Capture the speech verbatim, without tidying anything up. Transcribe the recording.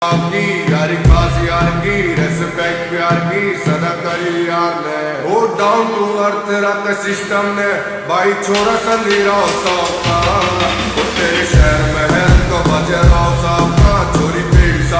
की यारी खास यार की रेस्पेक्ट प्यार की सदा करी यार ने वो डाउन टू अर्थ रख सिस्टम ने भाई छोरा संधीरा सौखा।